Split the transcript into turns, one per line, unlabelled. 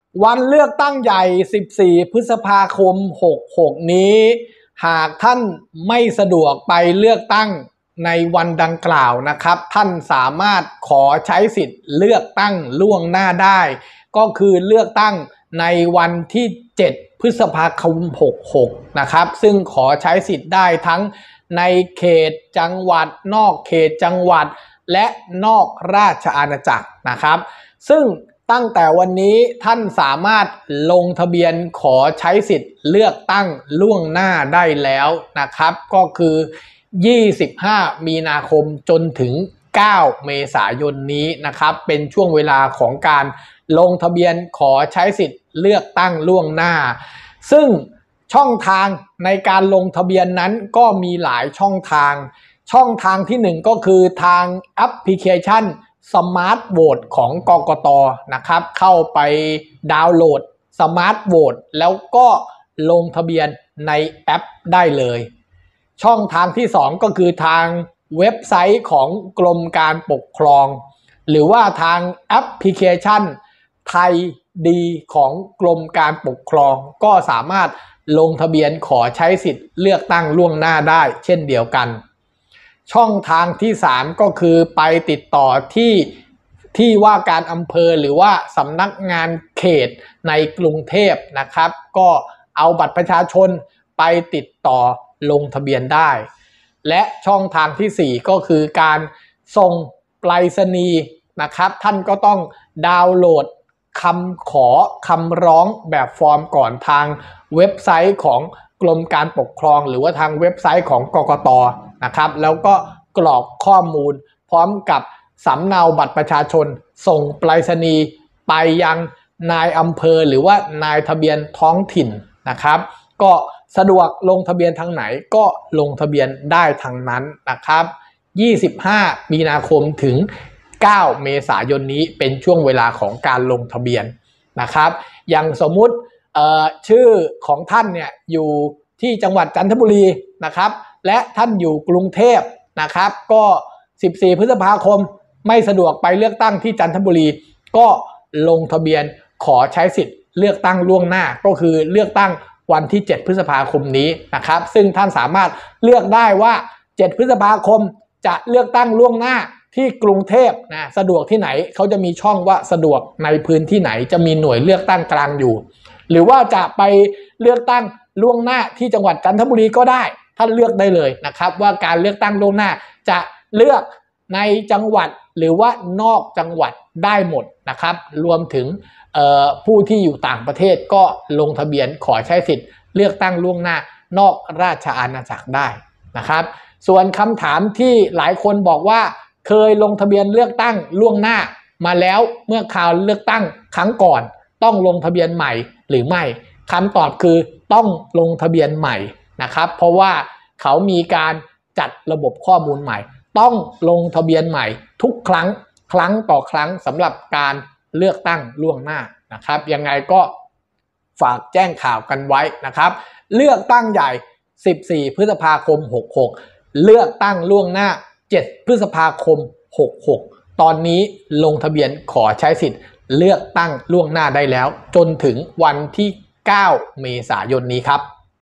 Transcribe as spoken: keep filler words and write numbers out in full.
วันเลือกตั้งใหญ่สิบสี่พฤษภาคมหกหกนี้หากท่านไม่สะดวกไปเลือกตั้งในวันดังกล่าวนะครับท่านสามารถขอใช้สิทธิ์เลือกตั้งล่วงหน้าได้ก็คือเลือกตั้งในวันที่เจ็ดพฤษภาคมหกหกนะครับซึ่งขอใช้สิทธิ์ได้ทั้งในเขตจังหวัดนอกเขตจังหวัดและนอกราชอาณาจักรนะครับซึ่งตั้งแต่วันนี้ท่านสามารถลงทะเบียนขอใช้สิทธิ์เลือกตั้งล่วงหน้าได้แล้วนะครับก็คือยี่สิบห้ามีนาคมจนถึงเก้าเมษายนนี้นะครับเป็นช่วงเวลาของการลงทะเบียนขอใช้สิทธิ์เลือกตั้งล่วงหน้าซึ่งช่องทางในการลงทะเบียนนั้นก็มีหลายช่องทางช่องทางที่หนึ่งก็คือทางแอปพลิเคชันสมาร์ทโหวตของกกต.นะครับเข้าไปดาวน์โหลดสมาร์ทโหวตแล้วก็ลงทะเบียนในแอปได้เลยช่องทางที่สองก็คือทางเว็บไซต์ของกรมการปกครองหรือว่าทางแอปพลิเคชันไทยดีของกรมการปกครองก็สามารถลงทะเบียนขอใช้สิทธิ์เลือกตั้งล่วงหน้าได้เช่นเดียวกันช่องทางที่สามก็คือไปติดต่อที่ที่ว่าการอำเภอหรือว่าสำนักงานเขตในกรุงเทพนะครับก็เอาบัตรประชาชนไปติดต่อลงทะเบียนได้และช่องทางที่สี่ก็คือการส่งไปรษณีย์นะครับท่านก็ต้องดาวน์โหลดคำขอคำร้องแบบฟอร์มก่อนทางเว็บไซต์ของกรมการปกครองหรือว่าทางเว็บไซต์ของกกต.นะครับแล้วก็กรอกข้อมูลพร้อมกับสำเนาบัตรประชาชนส่งไปรษณีย์ไปยังนายอำเภอหรือว่านายทะเบียนท้องถิ่นนะครับก็สะดวกลงทะเบียนทางไหนก็ลงทะเบียนได้ทางนั้นนะครับยี่สิบห้ามีนาคมถึงเก้าเมษายนนี้เป็นช่วงเวลาของการลงทะเบียนนะครับอย่างสมมุติชื่อของท่านเนี่ยอยู่ที่จังหวัดจันทบุรีนะครับและท่านอยู่กรุงเทพนะครับก็สิบสี่พฤษภาคมไม่สะดวกไปเลือกตั้งที่จันทบุรีก็ลงทะเบียนขอใช้สิทธิ์เลือกตั้งล่วงหน้าก็คือเลือกตั้งวันที่เจ็ดพฤษภาคมนี้นะครับซึ่งท่านสามารถเลือกได้ว่าเจ็ดพฤษภาคมจะเลือกตั้งล่วงหน้าที่กรุงเทพนะสะดวกที่ไหนเขาจะมีช่องว่าสะดวกในพื้นที่ไหนจะมีหน่วยเลือกตั้งกลางอยู่หรือว่าจะไปเลือกตั้งล่วงหน้าที่จังหวัดจันทบุรีก็ได้ท่านเลือกได้เลยนะครับว่าการเลือกตั้งล่วงหน้าจะเลือกในจังหวัดหรือว่านอกจังหวัดได้หมดนะครับรวมถึงผู้ที่อยู่ต่างประเทศก็ลงทะเบียนขอใช้สิทธิ์เลือกตั้งล่วงหน้านอกราชอาณาจักรได้นะครับส่วนคำถามที่หลายคนบอกว่าเคยลงทะเบียนเลือกตั้งล่วงหน้ามาแล้วเมื่อคราวเลือกตั้งครั้งก่อนต้องลงทะเบียนใหม่หรือไม่คำตอบคือต้องลงทะเบียนใหม่นะครับเพราะว่าเขามีการจัดระบบข้อมูลใหม่ต้องลงทะเบียนใหม่ทุกครั้งครั้งต่อครั้งสำหรับการเลือกตั้งล่วงหน้านะครับยังไงก็ฝากแจ้งข่าวกันไว้นะครับเลือกตั้งใหญ่สิบสี่พฤษภาคมหกหกเลือกตั้งล่วงหน้าเจ็ดพฤษภาคมหกหกตอนนี้ลงทะเบียนขอใช้สิทธิ์เลือกตั้งล่วงหน้าได้แล้วจนถึงวันที่เก้าเมษายนนี้ครับ